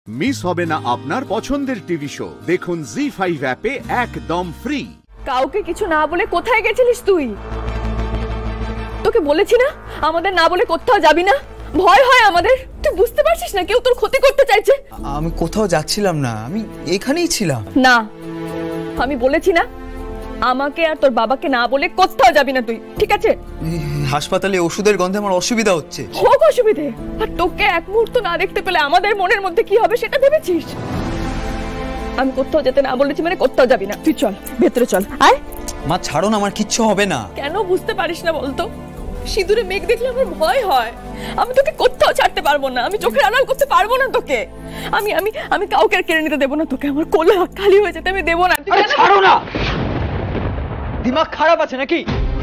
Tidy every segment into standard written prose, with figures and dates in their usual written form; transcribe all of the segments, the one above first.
Miss হবে না আপনার পছন্দের টিভি শো। দেখুন জি5 অ্যাপে একদম ফ্রি। কাউকে কিছু না বলে কোথায় গেছিলিস তুই? তোকে বলেছি না আমাদের না বলে কোথাও যাবি না, ভয় হয় আমাদের। তুই বুঝতে পারছিস না কেউ তোর ক্ষতি করতে চাইছে? আমি কোথাও যাচ্ছিলাম না, আমি এখানেই ছিলাম। না, আমি বলেছি না আমাকে আর তোর বাবাকে না বলে কোথাও যাবি না তুই, ঠিক আছে? হাসপাতালে ওষুধের গন্ধে আমার অসুবিধা হচ্ছে। হোক অসুবিধে, আর তোকে এক মুহূর্ত না দেখতে পেলে আমাদের মনের মধ্যে কি হবে সেটা ভেবেছিস? আমি কোথাও যেতে না বলেছি মানে কোথাও যাবি না। তুই চল ভেতরে চল। আয় মা, ছাড়ো না, আমার কিচ্ছু হবে না। কেন বুঝতে পারিস না বলতো? সিঁদুরে মেঘ দেখলে আমার ভয় হয়। আমি তোকে কোথাও ছাড়তে পারবো না, আমি চোখের আড়াল করতে পারবো না তোকে। আমি আমি আমি কাউকে কেড়ে নিতে দেবো না তোকে, আমার কোলে খালি হয়ে যেতে আমি দেবো না। ছাড়ো না, দিমাগ খারাপ আছে নাকি?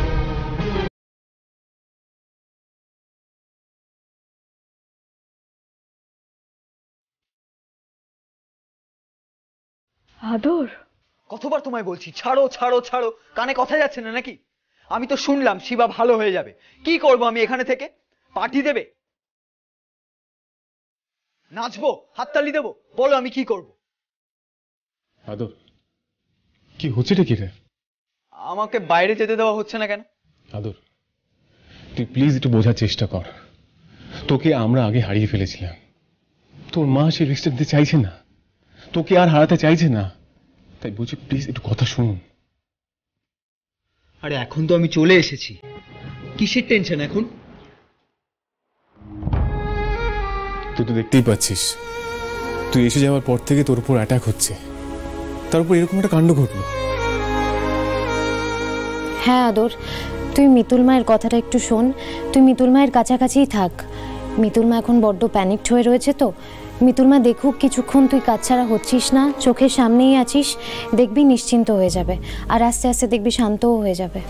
আদর, কতবার তোমায় বলছি ছাড়ো ছাড়ো ছাড়ো, কানে কথা যাচ্ছে না নাকি? আমি তো শুনলাম শিবা ভালো হয়ে যাবে। কি করব আমি এখানে থেকে? পার্টি দেবে, নাচবো, হাততালি দেবো? বলো আমি কি করব? আদর, কি হচ্ছেটা কি রে? আমাকে বাইরে যেতে দেওয়া হচ্ছে না কেন? আদর, তুই প্লিজ একটু বোঝার চেষ্টা কর। তোকে আমরা আগে হারিয়ে ফেলেছিলাম, তোর মা সে রিস্কটা দিতে চাইছে না, তোকে আর হারাতে চাইছে না। তাই বলছি প্লিজ একটু কথা শুন। আরে এখন তো আমি চলে এসেছি, কিসের টেনশন এখন? তুই তো দেখতেই পাচ্ছিস, তুই এসে যাওয়ার পর থেকে তোর উপর অ্যাটাক হচ্ছে, তার উপর এরকম একটা কাণ্ড ঘটলো। হ্যাঁ আদর, তুই মিতুল মায়ের কথাটা একটু শোন। তুই মিতুল মায়ের কাছাকাছিই থাক। মিতুল মা এখন বড্ড প্যানিকড হয়ে রয়েছে, তো মিতুল মা দেখুক কিছুক্ষণ তুই কাজ ছাড়া হচ্ছিস না, চোখের সামনেই আছিস, দেখবি নিশ্চিন্ত হয়ে যাবে, আর আস্তে আস্তে দেখবি শান্তও হয়ে যাবে।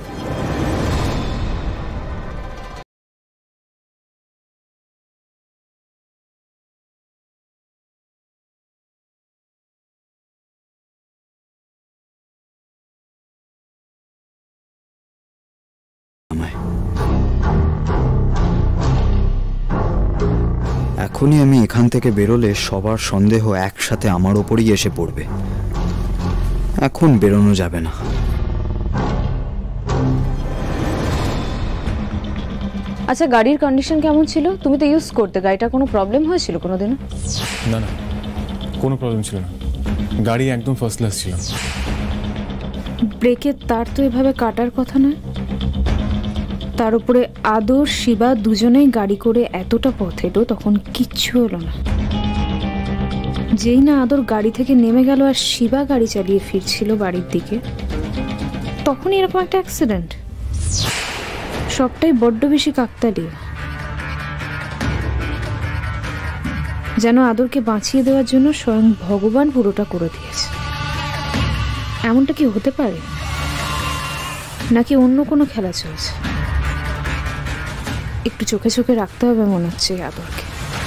এখনই আমি এখান থেকে বেরোলে সবার সন্দেহ একসাথে আমার ওপরই এসে পড়বে। এখন বেরোনো যাবে না। আচ্ছা, গাড়ির কন্ডিশন কেমন ছিল? তুমি তো ইউজ করতে, গাড়িটা কোনো প্রবলেম হয়েছিল কোনোদিনও? না না, কোনো প্রবলেম ছিল না, গাড়ি একদম ফার্স্ট ক্লাস ছিল। ব্রেকের তার তো এভাবে কাটার কথা নয়। তার উপরে আদর শিবা দুজনেই গাড়ি করে এতটা পথ এলো, তখন কিচ্ছু হলো না। যেই না আদর গাড়ি থেকে নেমে গেল আর শিবা গাড়ি চালিয়ে ফিরছিল বাড়ির দিকে, তখনই এরকম একটা অ্যাক্সিডেন্ট। সবটাই বড্ড বেশি কাকতালীয়। যেন আদরকে বাঁচিয়ে দেওয়ার জন্য স্বয়ং ভগবান পুরোটা করে দিয়েছে। এমনটা কি হতে পারে? নাকি অন্য কোনো খেলা চলছে? একটু চোখে চোখে রাখতে হবে মনে হচ্ছে আদরকে।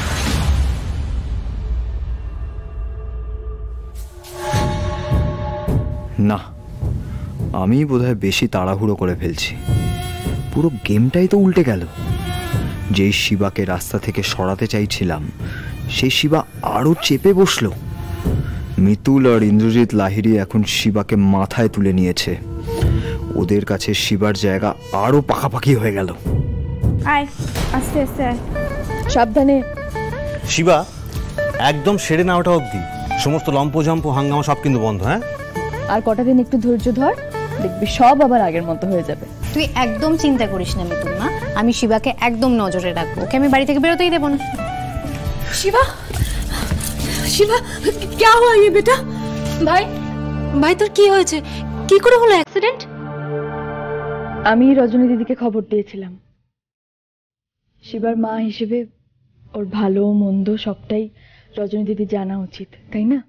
না, আমি বোধহয় বেশি তাড়াহুড়ো করে ফেলছি। পুরো গেমটাই তো উল্টে গেল। যেই শিবাকে রাস্তা থেকে সরাতে চাইছিলাম, সেই শিবা আরো চেপে বসলো। মিতুল আর ইন্দ্রজিৎ লাহিড়ী এখন শিবাকে মাথায় তুলে নিয়েছে। ওদের কাছে শিবার জায়গা আরো পাকাপাকি হয়ে গেল। আয় আস্তে আস্তে আয়, সাবধানে। শিবা, একদম সেরে না ওটা অবধি সমস্ত লম্পজম্প হাঙ্গামা সব কিন্তু বন্ধ। হ্যাঁ, আর কটা দিন একটু ধৈর্য ধর, দেখবি সব আবার আগের মতো হয়ে যাবে। তুই একদম চিন্তা করিস না মিতুল মা, আমি শিবাকে একদম নজরে রাখবো, ওকে আমি বাড়ি থেকে বেরোতেই দেবো না। শিবা, শিবা, क्या हुआ ये बेटा? ভাই, ভাই তোর কি হয়েছে? কি করে হলো অ্যাক্সিডেন্ট? আমি রজনী দিদিকে খবর দিয়েছিলাম। শিবার মা হিসেবে ওর ভালো মন্দ সবটাই রজনী দিদি জানা উচিত, তাই না?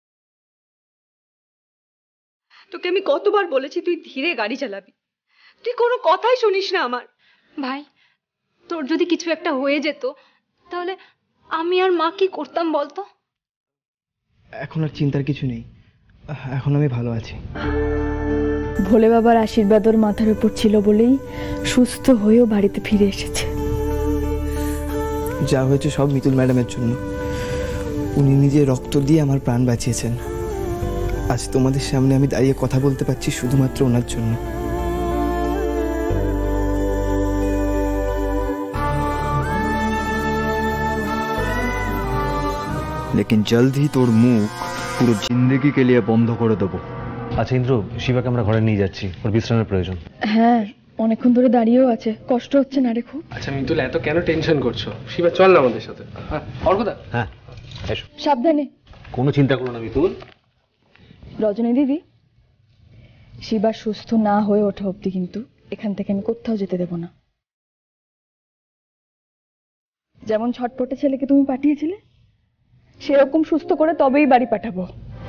তোকে আমি কতবার বলেছি তুই ধীরে গাড়ি চালাবি, তুই কোনো কথাই শুনিস না আমার। ভাই, তোর যদি কিছু একটা হয়ে যেত তাহলে আমি আর মা কি করতাম বলতো? এখন আর চিন্তার কিছু নেই, এখন আমি ভালো আছি। ভোলে বাবার আশীর্বাদ ওর মাথার উপর ছিল বলেই সুস্থ হয়েও বাড়িতে ফিরে এসেছে। যা হয়েছে সব মিতুল ম্যাডামের জন্য। উনি নিজের রক্ত দিয়ে আমার প্রাণ বাঁচিয়েছেন। আজ তোমাদের সামনে আমি দাঁড়িয়ে কথা বলতে পারছি শুধুমাত্র ওনার জন্য। लेकिन जल्द ही তোর মুখ পুরো জিন্দেগি কে লিয়ে বন্ধ করে দেবো। আচ্ছা ইন্দ্র, শিবাকে আমরা ঘরে নিয়ে যাচ্ছি, ওর বিশ্রামের প্রয়োজন। হ্যাঁ, অনেকক্ষণ ধরে দাঁড়িয়েও আছে, কষ্ট হচ্ছে না রে খুব? আচ্ছা মিতুল, এত কেন টেনশন করছো? শিবা চল না আমাদের সাথে। হ্যাঁ অর্কদা, হ্যাঁ এসো। সাবধানে। কোনো চিন্তা করো না মিতুল। রজনী দিদি, শিবা সুস্থ না হয়ে ওঠা অব্দি কিন্তু এখান থেকে আমি কোথাও যেতে দেব না। যেমন ছটপটে ছেলেকে তুমি পাঠিয়েছিলে, সেরকম সুস্থ করে তবেই বাড়ি পাঠাবো।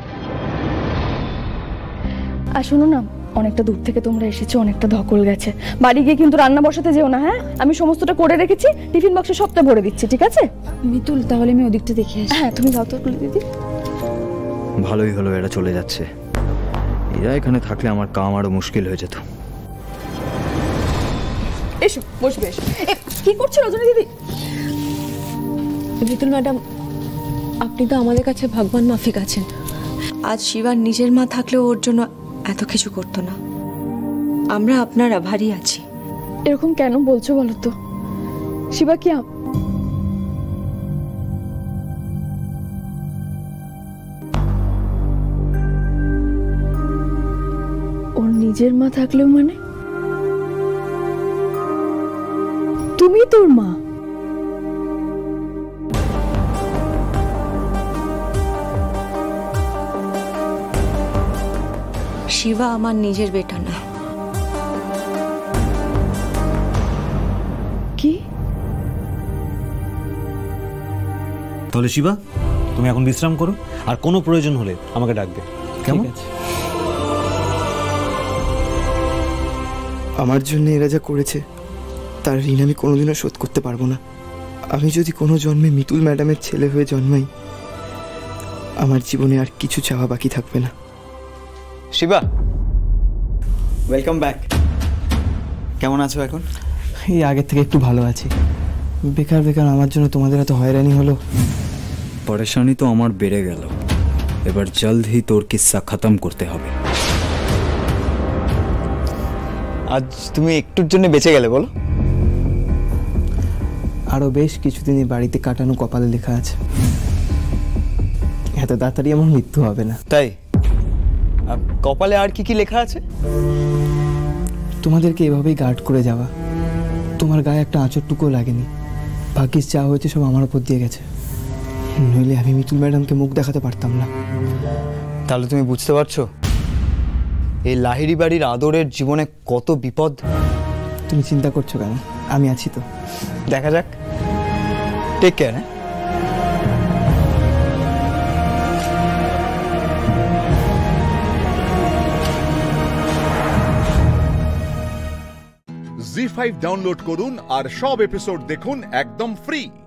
আর শোনো না, অনেকটা দূর থেকে তোমরা এসেছো, অনেকটা ধকল গেছে, বাড়ি গিয়ে কিন্তু রান্না বসাতে যেও না। হ্যাঁ, আমি সমস্তটা করে রেখেছি, টিফিন বক্সে সবটা ভরে দিচ্ছি, ঠিক আছে? মিতুল, তাহলে আমি ওদিকটা দেখে আসি। হ্যাঁ, তুমি যাও তো দিদি। ভালোই হলো এরা চলে যাচ্ছে, এরা এখানে থাকলে আমার কাম আরো মুশকিল হয়ে যেত। এসো, বসবে, এসো। কি করছো রজনী দিদি? মিতুল ম্যাডাম, আপনি তো আমাদের কাছে ভগবান মাফিক আছেন। আজ শিবার নিজের মা থাকলেও ওর জন্য এত কিছু করতো না। আমরা আপনার আভারী আছি। এরকম কেন বলছো বলো তো? শিবা কি ওর নিজের মা থাকলেও মানে? তুমি তোর মা? শিবা আমার নিজের বেটা না। কি? তাহলে শিবা, তুমি এখন বিশ্রাম করো, আর কোনো প্রয়োজন হলে আমাকে ডাকবে, কেমন? আমার জন্য এরা যা করেছে তার ঋণ আমি কোনোদিনও শোধ করতে পারবো না। আমি যদি কোনো জন্মে মিতুল ম্যাডামের ছেলে হয়ে জন্মাই, আমার জীবনে আর কিছু চাওয়া বাকি থাকবে না। Shiva, welcome back. কেমন আছো এখন? এই আগের থেকে একটু ভালো আছি। বেকার বেকার আমার জন্য তোমাদের এত হয়রানি হলো। পরেশানি তো আমার বেড়ে গেল, এবার জলদ হি তোর কিস্সা খতম করতে হবে। আজ তুমি একটুর জন্য বেঁচে গেলে বলো? আরো বেশ কিছুদিনই বাড়িতে কাটানো কপালে লেখা আছে। এত তাড়াতাড়ি আমার মৃত্যু হবে না। তাই কপালে আর কি কি লেখা আছে? তোমাদেরকে এভাবেই গার্ড করে যাওয়া। তোমার গায়ে একটা আঁচড়টুকুও লাগেনি। ভাগ্যিস যা হয়েছে সব আমার উপর দিয়ে গেছে, নইলে আমি মিতুল ম্যাডামকে মুখ দেখাতে পারতাম না। তাহলে তুমি বুঝতে পারছো এই লাহিড়ি বাড়ির আদরের জীবনে কত বিপদ? তুমি চিন্তা করছো কেন? আমি আছি তো, দেখা যাক। Take care. জি5 ডাউনলোড করুন আর সব এপিসোড দেখুন একদম ফ্রি।